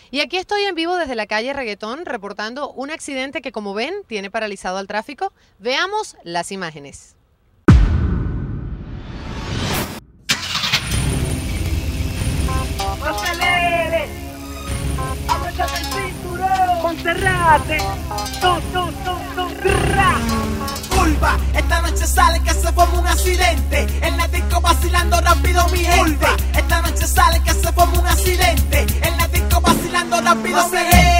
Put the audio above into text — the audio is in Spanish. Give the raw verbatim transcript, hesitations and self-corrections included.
Y aquí estoy en vivo desde la calle Reggaetón reportando un accidente que, como ven, tiene paralizado al tráfico. Veamos las imágenes. ¡No aceleres! ¡Abróchate el cinturón! ¡Monserrate! ¡Tú, tú, tú, tú! ¡Ra! Curva, esta noche sale que se forma un accidente. En la disco vacilando rápido mi gente. Esta noche sale que se forma un accidente. En la disco vacilando rápido mi gente.